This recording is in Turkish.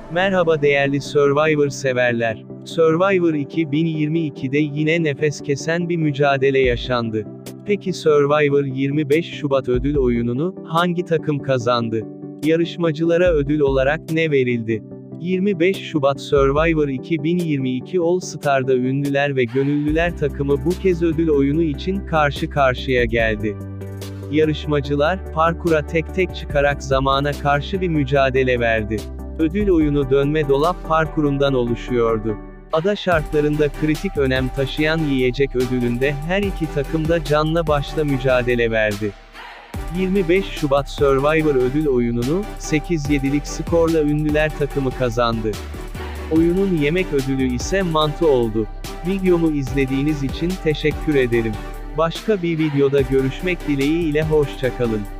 Merhaba değerli Survivor severler. Survivor 2022'de yine nefes kesen bir mücadele yaşandı. Peki Survivor 25 Şubat ödül oyununu hangi takım kazandı? Yarışmacılara ödül olarak ne verildi? 25 Şubat Survivor 2022 All Star'da ünlüler ve gönüllüler takımı bu kez ödül oyunu için karşı karşıya geldi. Yarışmacılar, parkura tek tek çıkarak zamana karşı bir mücadele verdi. Ödül oyunu dönme dolap parkurundan oluşuyordu. Ada şartlarında kritik önem taşıyan yiyecek ödülünde her iki takım da canla başla mücadele verdi. 25 Şubat Survivor ödül oyununu, 8-7'lik skorla ünlüler takımı kazandı. Oyunun yemek ödülü ise mantı oldu. Videomu izlediğiniz için teşekkür ederim. Başka bir videoda görüşmek dileğiyle hoşça kalın.